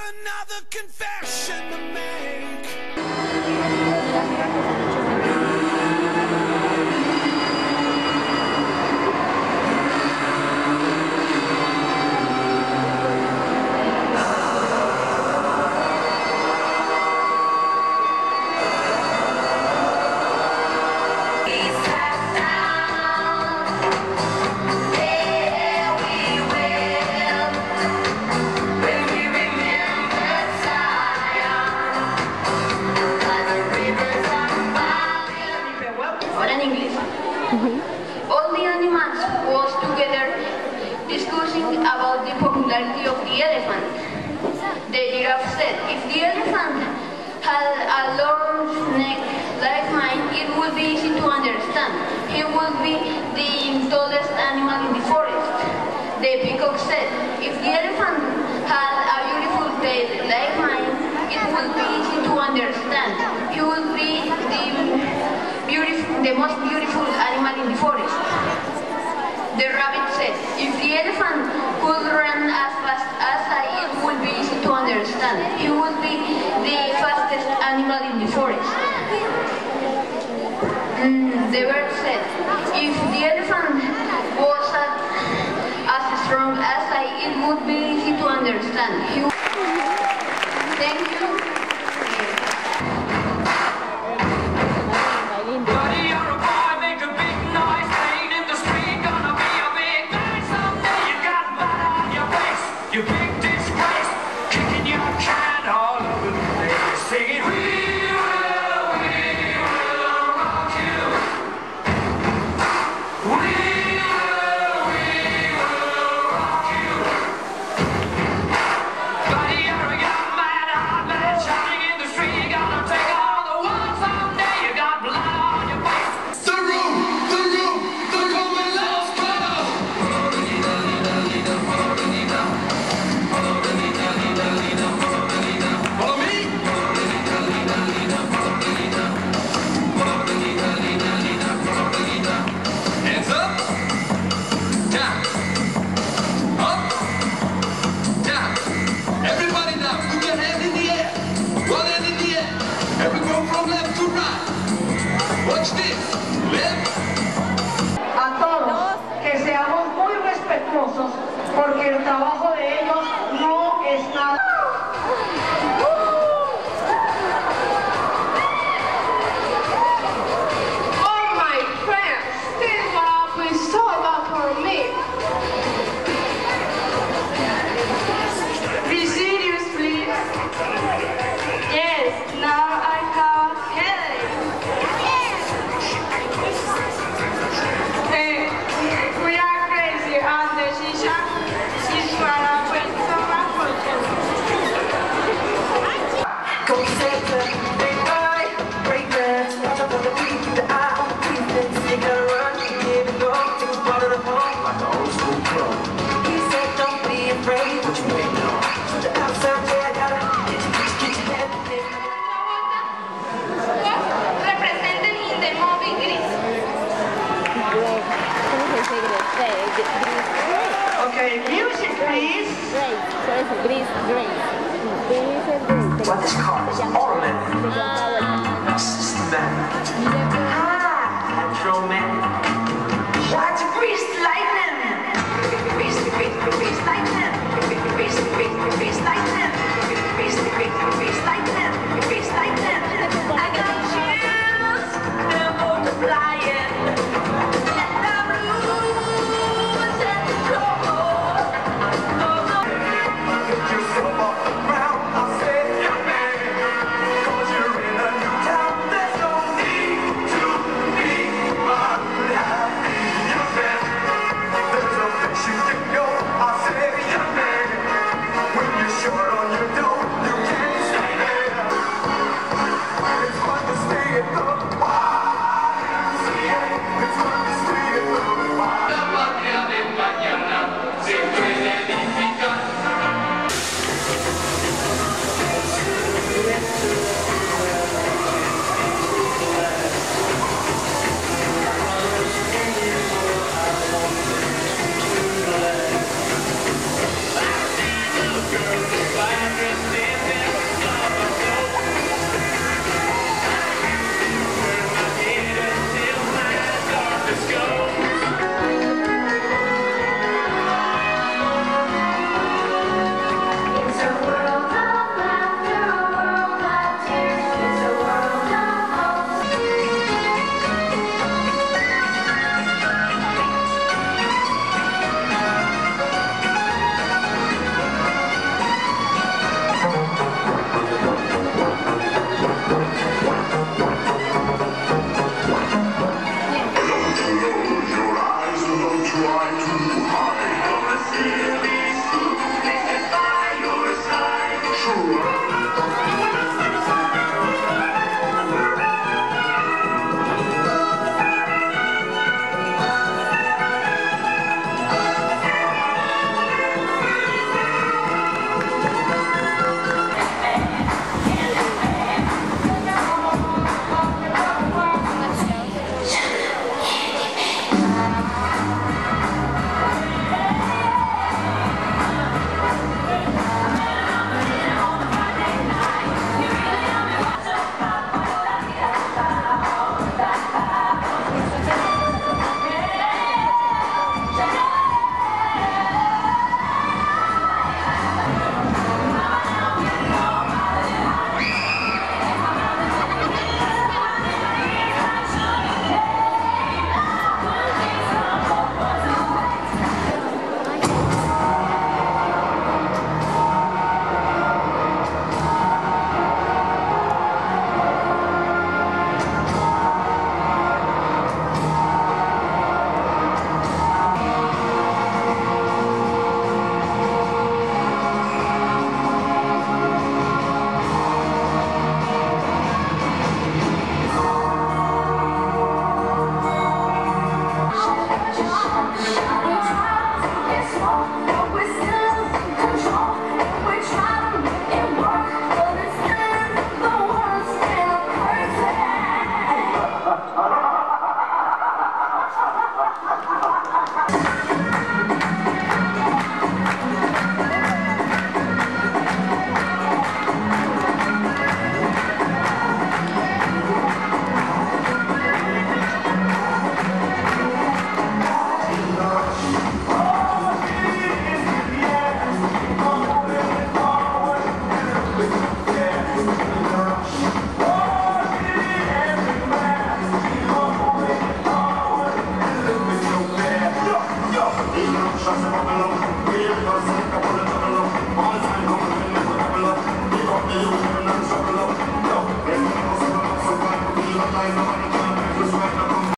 another confession to make. All the animals was together discussing about the popularity of the elephant. The giraffe said, if the elephant had a long neck like mine, it would be easy to understand. He would be the tallest animal in the forest. The peacock said, if the elephant had a beautiful tail like mine, it would be easy to understand. He would be the most beautiful animal in the forest. The rabbit said, if the elephant could run as fast as I, it would be easy to understand. He would be the fastest animal in the forest. The bird said, if the elephant was as strong as I, it would be easy to understand. Thank you. You big disgrace, kicking your can all over the place, singing, we will rock you. We will rock you. Buddy, you're a young man, hard man, shouting in the street, you gotta take all the world someday, you got blood on your face. The room, the coming love's color. A todos, que seamos muy respetuosos, porque el trabajo de ellos no es nada. Oh my friends, this love is so bad for me. Be serious, please. Yes, now I have headache. We are crazy and the decision is for a personal fortune. Go center, big eye, break dance, watch out for the beat, the eye on the beat, then stick a run, give it go, take a part of the home, like an old school pro. He said don't be afraid, what you waiting on? The outside there, gotta get your head in. Represented in the movie Gris. Okay, music please. Well, this car is automatic. Systematic. Control-matic. Why, it's a greased lightning. Greased lightning. Greased lightning. Greased lightning. Greased lightning. I got chills. They're multiplying. Let the blues set the trouble. Get yourself off the ground, I said, young man, 'cause you're in a new town. There's no need to be unhappy, young man. There's a place you can go, I said, young man. When you're short on your dough, you can't stay there. It's fun to stay at the YMCA. It's fun to stay at the YMCA. La patria de mañana se puede edificar. Girls in fire dress